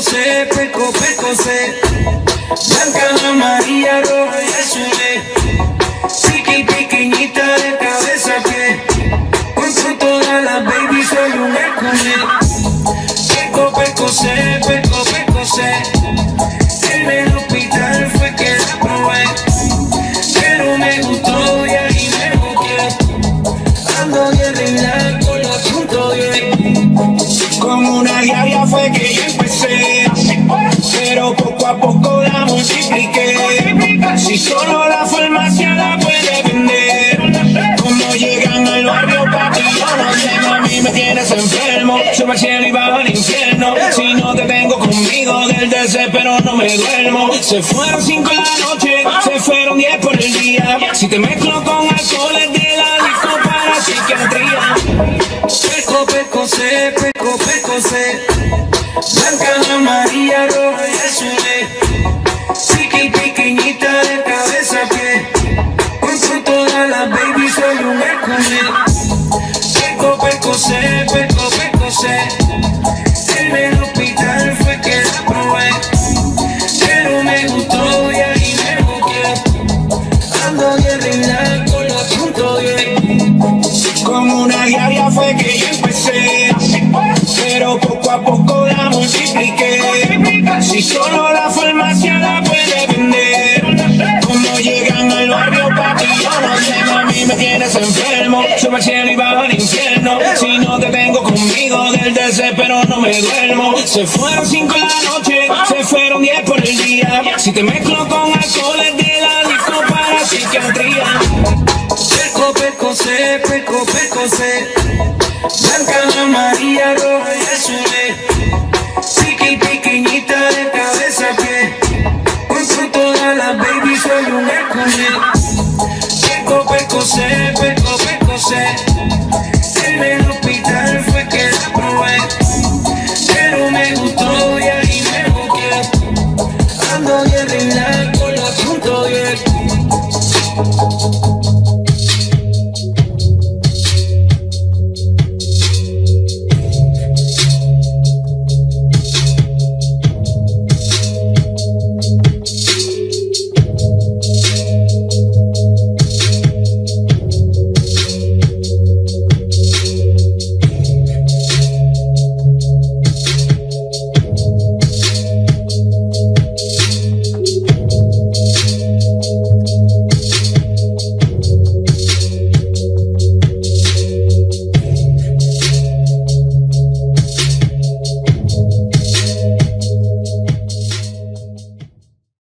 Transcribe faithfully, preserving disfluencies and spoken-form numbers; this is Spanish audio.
pecosé, peco, pecosé. Blanca, amarilla, roja y azul. Chiqui, pequeñita de cabeza a pie. Con todas las baby soy un Hércules. Peco, pecosé, peco, pecosé. En el hospital fue que la probé, pero me gustó y ahí me busqué. Ando bien relax con la punto bien. Con una diaria fue que yo empecé, pero poco a poco la multipliqué. Si solo la farmacia la puede vender, como llegan al barrio papi, yo no sé, mami me tienes enfermo. Sube al cielo y bajo al infierno. Si no te tengo conmigo del desespero no me duermo. Se fueron cinco en la noche, se fueron diez por el día. Si te mezclo con alcoholes de la disco para psiquiatría. Peco, pecosé, peco, pecosé. Blanca, amarilla, roja y azul. Chiqui, pequeñita de cabeza a pie. Con todas las baby soy un Hércules. Peco, pecosé, peco, pecosé. En el hospital fue que la probé, pero me gustó y ahí me busqué. Ando bien relax con la punto bien. Con una diaria fue que yo empecé, pero poco a poco la multipliqué. Si solo la farmacia la puede vender, como llegan al barrio papi, yo no sé, mami me tienes enfermo. Sube al cielo y bajo al infierno. Si no te tengo conmigo del desespero no me duermo. Se fueron cinco en la noche, se fueron diez por el día. Si te mezclo con alcoholes de la disco para psiquiatría. Peco, pecosé, peco, pecosé. Blanca, amarilla, roja y azul. Chiqui, pequeñita de cabeza a pie. Con todas las baby soy un Hércules. Peco, pecosé, peco, pecosé. En el hospital